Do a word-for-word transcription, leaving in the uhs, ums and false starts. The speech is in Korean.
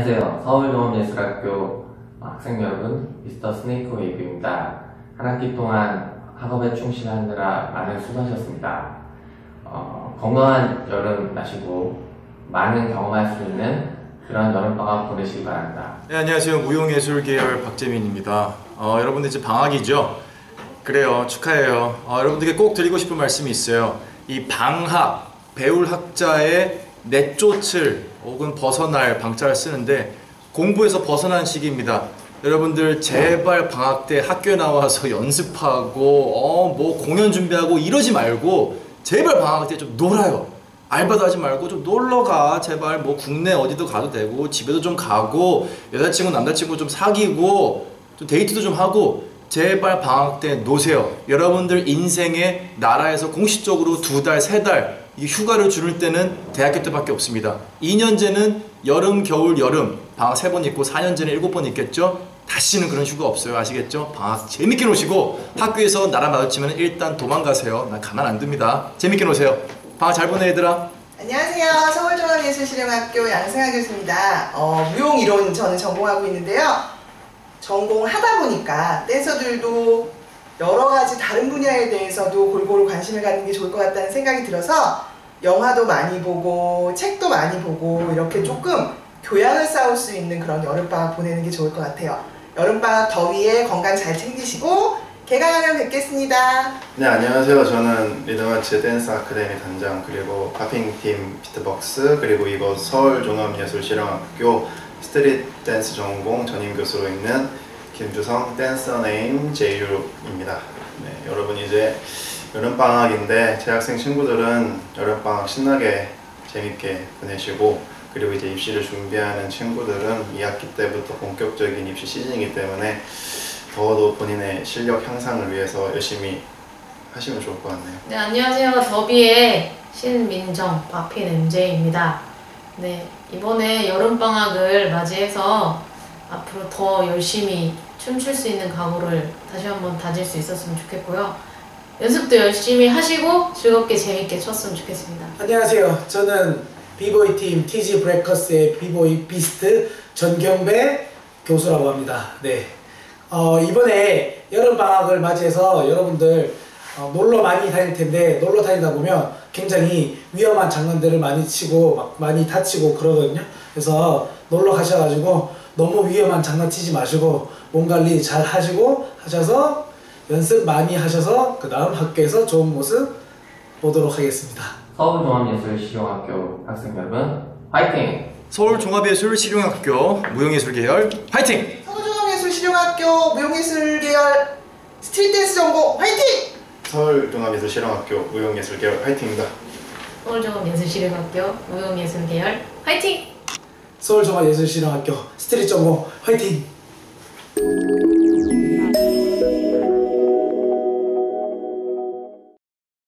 안녕하세요. 서울종합예술학교 학생 여러분, 미스터 스네이크 웨이브입니다. 한 학기 동안 학업에 충실하느라 많은 수고하셨습니다. 어, 건강한 여름 나시고 많은 경험할 수 있는 그런 여름방학 보내시기 바랍니다. 네, 안녕하세요. 무용예술 계열 박재민입니다. 어, 여러분들 이제 방학이죠? 그래요. 축하해요. 어, 여러분들께 꼭 드리고 싶은 말씀이 있어요. 이 방학, 배울 학자의 내쫓을 혹은 벗어날 방자를 쓰는데 공부에서 벗어난 시기입니다. 여러분들 제발 방학 때 학교에 나와서 연습하고 어, 뭐 공연 준비하고 이러지 말고 제발 방학 때 좀 놀아요. 알바도 하지 말고 좀 놀러가. 제발 뭐 국내 어디도 가도 되고 집에도 좀 가고 여자친구 남자친구 좀 사귀고 좀 데이트도 좀 하고 제발 방학 때 노세요. 여러분들 인생에 나라에서 공식적으로 두 달, 세 달 휴가를 주는 때는 대학교 때밖에 없습니다. 이 년제는 여름, 겨울, 여름 방학 세 번 있고 사 년제는 일곱 번 있겠죠? 다시는 그런 휴가 없어요. 아시겠죠? 방학 재밌게 노시고 학교에서 나라 마주치면 일단 도망가세요. 나 가만 안 둡니다. 재밌게 노세요. 방학 잘 보내 얘들아. 안녕하세요. 서울종합예술실용학교 양승아 교수입니다. 어, 무용이론 저는 전공하고 있는데요. 전공하다 보니까 댄서들도 여러 가지 다른 분야에 대해서도 골고루 관심을 갖는 게 좋을 것 같다는 생각이 들어서 영화도 많이 보고 책도 많이 보고 이렇게 조금 교양을 쌓을 수 있는 그런 여름방학 보내는 게 좋을 것 같아요. 여름방학 더위에 건강 잘 챙기시고 개강하면 뵙겠습니다. 네, 안녕하세요. 저는 리듬아츠 댄스 아카데미 단장 그리고 팝핑팀 비트박스 그리고 이곳 서울종합예술실용학교 스트릿 댄스 전공 전임 교수로 있는 김주성 댄서 네임 제이유입니다. 네, 여러분 이제 여름방학인데 재학생 친구들은 여름방학 신나게 재밌게 보내시고 그리고 이제 입시를 준비하는 친구들은 이 학기 때부터 본격적인 입시 시즌이기 때문에 더더 본인의 실력 향상을 위해서 열심히 하시면 좋을 것 같네요. 네, 안녕하세요. 더비의 신민정 박핀 엠제이입니다. 네, 이번에 여름방학을 맞이해서 앞으로 더 열심히 춤출 수 있는 각오를 다시 한번 다질 수 있었으면 좋겠고요. 연습도 열심히 하시고 즐겁게 재밌게 췄으면 좋겠습니다. 안녕하세요. 저는 비보이 팀 티지 브레이커스의 비보이 비스트 전경배 교수라고 합니다. 네, 어, 이번에 여름방학을 맞이해서 여러분들 어, 놀러 많이 다닐 텐데 놀러 다니다 보면 굉장히 위험한 장난들을 많이 치고 막 많이 다치고 그러거든요. 그래서 놀러 가셔가지고 너무 위험한 장난 치지 마시고 몸 관리 잘 하시고 하셔서 연습 많이 하셔서 그 다음 학교에서 좋은 모습 보도록 하겠습니다. 서울종합예술실용학교 학생 여러분, 화이팅! 서울종합예술실용학교 무용예술 계열 화이팅! 서울종합예술실용학교 무용예술 계열 스트릿 댄스 전공 화이팅! 서울종합예술실용학교 무용예술 계열 화이팅입니다. 서울종합예술실용학교 무용예술 계열 화이팅! 서울종합예술실용학교 스트릿 전공 화이팅!